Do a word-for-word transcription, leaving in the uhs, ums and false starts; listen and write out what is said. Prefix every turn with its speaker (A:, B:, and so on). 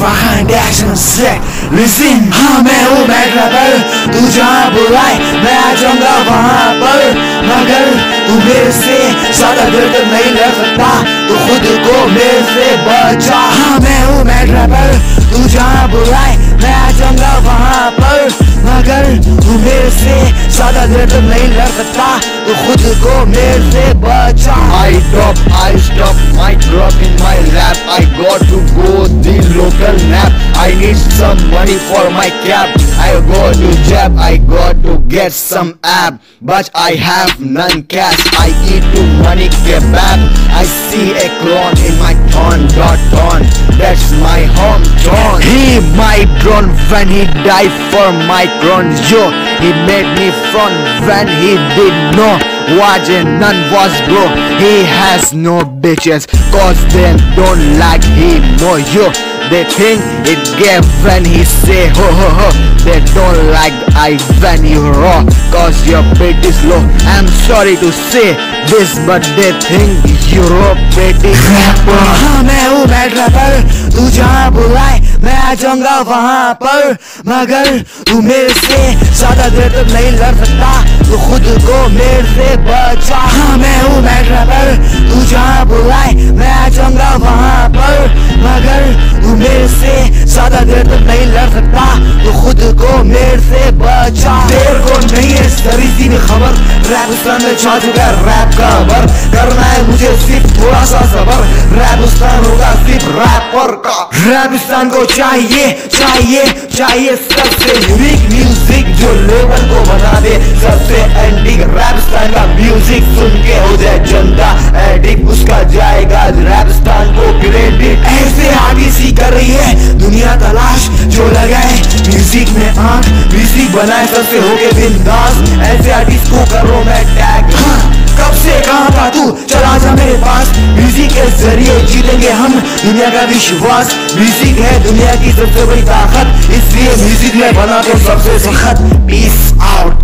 A: behind action set. Listen, हाँ मैं हूँ बैड रैपर, तू जहाँ बुलाए मैं आ जाऊंगा वहाँ पर, मगर तू मेरे से ज्यादा देर तक नहीं लड़ सकता, तू खुद को मेरे से बचा। हाँ मैं हूँ बैड रैपर, तू जहाँ बुलाए मैं आ जाऊंगा वहाँ पर, मगर तू मेरे से ज्यादा देर तक नहीं लड़ सकता, तू खुद को मेरे से बचा।
B: I drop, I stop, my drop in my rap. I got to go the local nap. I need some money for my cab. I go to jab, I got to get some ab, but I have none cash. I eat too money kebab. I see a clone in my ton dot ton. That's my hometown. He my drone when he died for my crown. Yo, he made me front when he did no. Watch and none was bro. He has no bitches cause they don't like him more. Yo, they think it gave when he say ho ho ho. They don't like I when you raw cause your beat is low. I'm sorry to say this but they think you're pretty rapper.
A: हाँ मैं हूँ bad wrapper, तू जहाँ बुलाए मैं आ जाऊंगा वहाँ पर, मगर तू मेरे से ज्यादा देर तक नहीं लड़ सकता, तू खुद को मेरे से बचा। हाँ मैं हूँ बैड रैपर, तू जहाँ बुलाए मैं आ जाऊंगा वहाँ पर, मगर तू मेरे से ज्यादा देर तक नहीं लड़ सकता, तू खुद को मेरे से बचा। तेरे को नहीं है सरी सी भी खबर, रैपिस्तान में छा चुका है रैप का बर, करना है मुझे सिर्फ थोड़ा सा सबर, रैपिस्तान होगा सिर्फ रैपर का। रैपिस्तान को चाहिए चाहिए चाहिए सबसे यूनिक म्यूजिक जो लेवल को बना दे सबसे एंटिक। रैपिस्तान का म्यूजिक सुन के हो जाए जनता एडिक्ट, उसका जाएगा रैपिस्तान को क्रेडिट। ऐसे आगे सी कर रही है दुनिया तलाश जो लगाए म्यूजिक में आंख, म्यूजिक बनाए सबसे होके बिंदास, ऐसे आर्टिस्ट को करो मैं टैग। हाँ, कब से कहाँ था तू, चला जा मेरे पास, म्यूजिक के जरिए जीतेंगे हम दुनिया का विश्वास। म्यूजिक है दुनिया की सबसे बड़ी ताकत, इसलिए म्यूजिक में बना तो सबसे सख्त। Peace out.